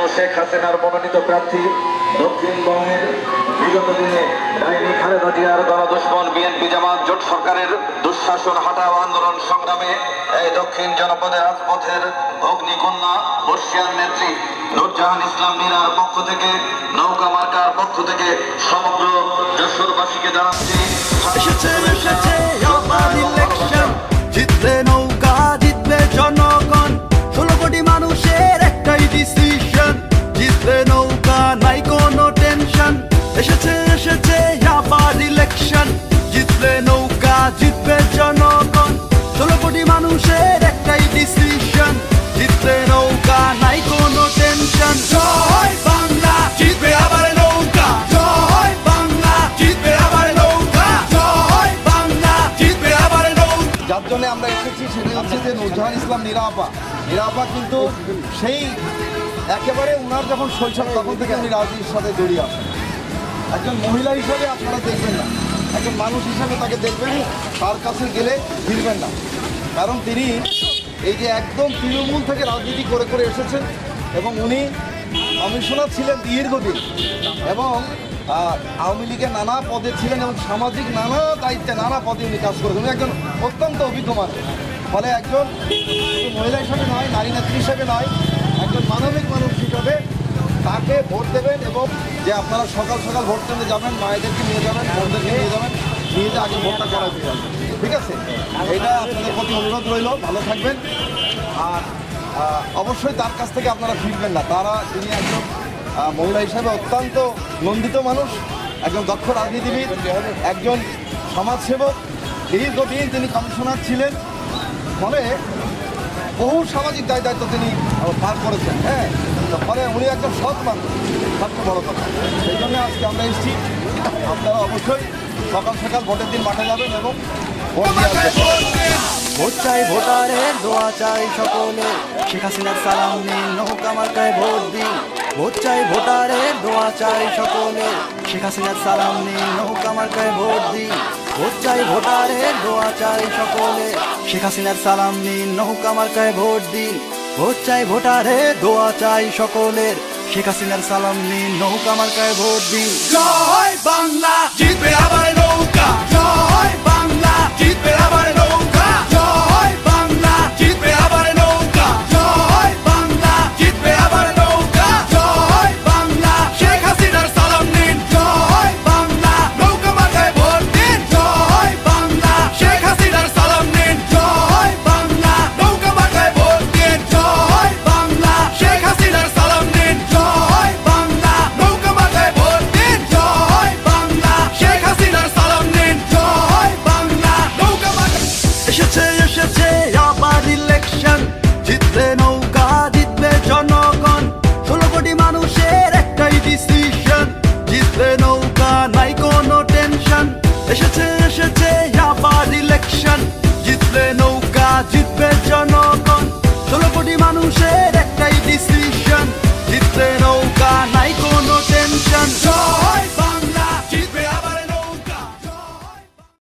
শেখ হাসিনার মনোনীত প্রার্থী দক্ষিণবঙ্গের বিগত দিনে ডাইনি খালেদা জিয়ার গণদুশ্মন বিএনপি জামাত জোট সরকারের দুঃশাসন হাঁটাও আন্দোলন সংগ্রামে এই দক্ষিণ জনপদের রাজপথের অগ্নিকন্যা বর্ষিয়ান নেত্রী নুরজাহান ইসলাম নীরার পক্ষ থেকে, নৌকা মার্কার পক্ষ থেকে সমগ্র যশোরবাসীকে জানাচ্ছি জিতবে নৌকা, জিতবে জনগণ, 16 কোটি মানুষের একটাই ডিসিশন। জিতবে নৌকা, নাই কোনো টেনশন। এসেছে আবার ইলেকশন। জিতবে নৌকা, জিতবে জনগণ, 16 কোটি মানুষের একটাই ডিসিশন। জিতবে নৌকা, নাই কোনো টেনশন। জয় বাংলা, জিতবে আবার নৌকা। জয় বাংলা, জিতবে আবার নৌকা। জয় বাংলা, জিতবে আবার নৌকা। যার জন্য আমরা এসেছি সেটা হচ্ছে যে নুরজাহান ইসলাম নীরা কিন্তু সেই একেবারে উনার যখন শৈশব তখন থেকে উনি রাজনীতির সাথে জড়িয়ে আছেন। একজন মহিলা হিসাবে আপনারা দেখবেন না, একজন মানুষ হিসাবে তাকে দেখবেন, তার কাছে গেলে ফিরবেন না। কারণ তিনি এই যে একদম তৃণমূল থেকে রাজনীতি করে করে এসেছেন এবং উনি কমিশনার ছিলেন দীর্ঘদিন এবং আওয়ামী লীগের নানা পদে ছিলেন এবং সামাজিক নানা দায়িত্বে নানা পদে উনি কাজ করেছেন। উনি একজন অত্যন্ত অভিজ্ঞ মানুষ। ফলে একজন মহিলা হিসাবে নয়, নারী নেত্রী হিসাবে নয়, একজন মানবিক মানুষ হিসাবে তাকে ভোট দেবেন এবং যে আপনারা সকাল সকাল ভোট কেন্দ্রে যাবেন, মায়েদেরকে নিয়ে যাবেন, বোনদেরকে নিয়ে যাবেন, নিয়ে যে আগে ভোটটা করা দিতে হবে। ঠিক আছে, এটা আপনাদের প্রতি অনুরোধ রইল। ভালো থাকবেন। আর অবশ্যই তার কাছ থেকে আপনারা ফিরবেন না। তিনি একজন মহিলা হিসাবে অত্যন্ত নন্দিত মানুষ, একজন দক্ষ রাজনীতিবিদ, একজন সমাজসেবক। দীর্ঘদিন তিনি কমিশনার ছিলেন, ফলে বহু সামাজিক দায়িত্ব তিনি পার করেছেন। হ্যাঁ, ফলে উনি একজন সৎ মানুষ, সবচেয়ে বড় কথা। সেই জন্য আজকে আমরা এসেছি। আপনারা অবশ্যই সকাল সকাল ভোটের দিন মাঠে যাবেন এবং ভোট দিয়ে ভোট চাই ভোটারের, দোয়া চাই সকলে, শেখ হাসিনার সালাম নিন, নৌকা মার্কায় ভোট দিন। ভোট চাই ভোটারের, দোয়া চাই সকলে, শেখ হাসিনার সালাম নিন, নৌকা মার্কায় ভোট দিন। ভোট চাই ভোটারের, দোয়া চাই সকলে, শেখ হাসিনার সালাম নিন, নৌকা মার্কায় ভোট দিন। ভোট চাই ভোটারের, দোয়া চাই সকলের, শেখ হাসিনার সালাম নিন, নৌকা মার্কায় ভোট দিন। জয় বাংলা, জিতবে আবার নৌকা। জয় বাংলা, জিতবে আবার নৌকা। জয় বাংলা, জিতবে আবার নৌকা। জয় বাংলা, জিতবে আবার নৌকা। জয় বাংলা, শেখ হাসিনার সালাম নিন। জয় বাংলা, নৌকা মার্কায় ভোট দিন। জয় বাংলা, শেখ হাসিনার সালাম নিন। জয় বাংলা, নৌকা মার্কায় ভোট দিন। জয় বাংলা, শেখ হাসিনার সালাম নিন। জয় বাংলা, নৌকা মার্কায় ভোট দিন। জয় বাংলা, শেখ হাসিনার সালাম নিন। জয় বাংলা, নৌকা মার্কায়। এসেছে আবার ইলেকশন। জিতবে নৌকা, জিতবে জনগণ, 16 কোটি মানুষের একটাই ডিসিশন। জিতবে নৌকা, নাই কোনো টেনশন। এসেছে আবার ইলেকশন। জিতবে নৌকা, জিতবে জনগণ, 16 কোটি মানুষের একটাই ডিসিশন। জিতবে নৌকা, নাই কোনো টেনশন। জয়